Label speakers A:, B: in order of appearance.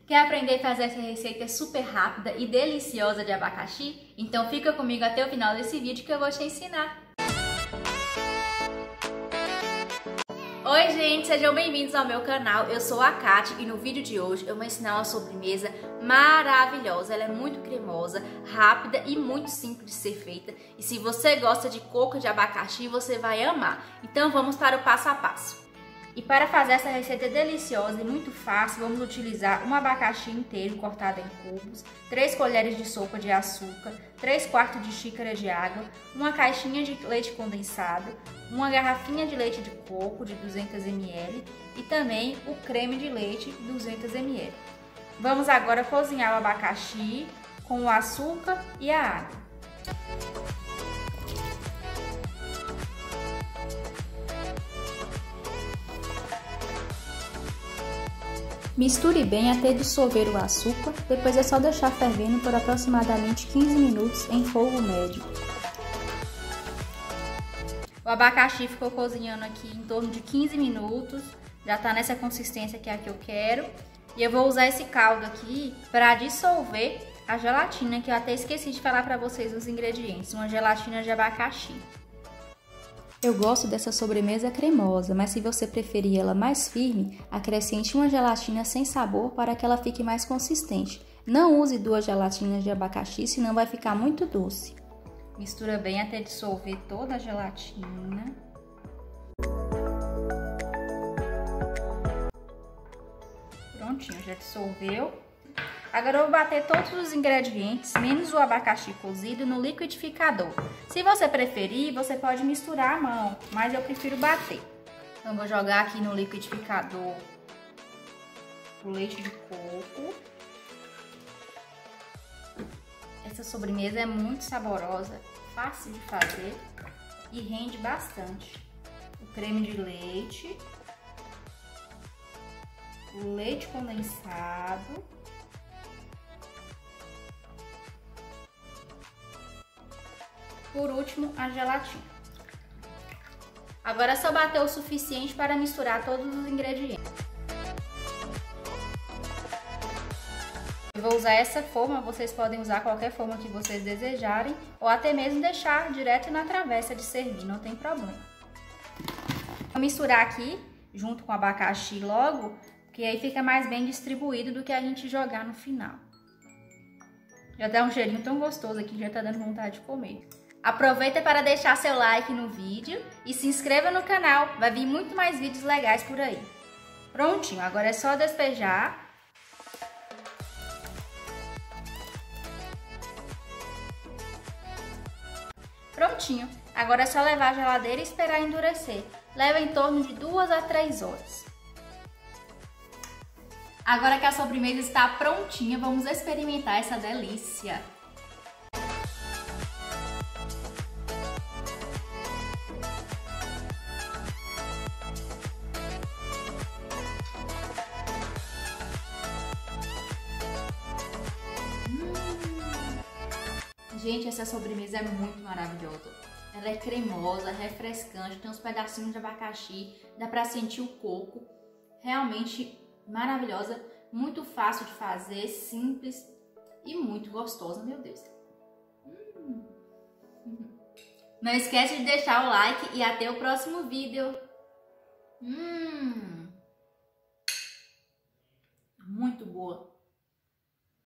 A: Quer aprender a fazer essa receita super rápida e deliciosa de abacaxi? Então fica comigo até o final desse vídeo que eu vou te ensinar. Oi gente, sejam bem-vindos ao meu canal, eu sou a Kati e no vídeo de hoje eu vou ensinar uma sobremesa maravilhosa. Ela é muito cremosa, rápida e muito simples de ser feita. E se você gosta de coco de abacaxi, você vai amar. Então vamos para o passo a passo. E para fazer essa receita deliciosa e muito fácil, vamos utilizar um abacaxi inteiro cortado em cubos, 3 colheres de sopa de açúcar, 3/4 de xícara de água, uma caixinha de leite condensado, uma garrafinha de leite de coco de 200 ml e também o creme de leite 200 ml. Vamos agora cozinhar o abacaxi com o açúcar e a água. Misture bem até dissolver o açúcar, depois é só deixar fervendo por aproximadamente 15 minutos em fogo médio. O abacaxi ficou cozinhando aqui em torno de 15 minutos, já está nessa consistência que é a que eu quero. E eu vou usar esse caldo aqui para dissolver a gelatina, que eu até esqueci de falar para vocês os ingredientes, uma gelatina de abacaxi. Eu gosto dessa sobremesa cremosa, mas se você preferir ela mais firme, acrescente uma gelatina sem sabor para que ela fique mais consistente. Não use 2 gelatinas de abacaxi, senão vai ficar muito doce. Mistura bem até dissolver toda a gelatina. Prontinho, já dissolveu. Agora eu vou bater todos os ingredientes, menos o abacaxi cozido, no liquidificador. Se você preferir, você pode misturar à mão, mas eu prefiro bater. Então vou jogar aqui no liquidificador o leite de coco. Essa sobremesa é muito saborosa, fácil de fazer e rende bastante. O creme de leite, o leite condensado, por último, a gelatina. Agora é só bater o suficiente para misturar todos os ingredientes. Eu vou usar essa forma, vocês podem usar qualquer forma que vocês desejarem, ou até mesmo deixar direto na travessa de servir, não tem problema. Vou misturar aqui, junto com o abacaxi logo, porque aí fica mais bem distribuído do que a gente jogar no final. Já dá um cheirinho tão gostoso aqui, já tá dando vontade de comer. Aproveita para deixar seu like no vídeo e se inscreva no canal, vai vir muito mais vídeos legais por aí. Prontinho, agora é só despejar. Prontinho, agora é só levar à geladeira e esperar endurecer. Leva em torno de 2 a 3 horas. Agora que a sobremesa está prontinha, vamos experimentar essa delícia. Gente, essa sobremesa é muito maravilhosa. Ela é cremosa, refrescante, tem uns pedacinhos de abacaxi, dá pra sentir o coco. Realmente maravilhosa, muito fácil de fazer, simples e muito gostosa, meu Deus. Não esquece de deixar o like e até o próximo vídeo. Muito boa.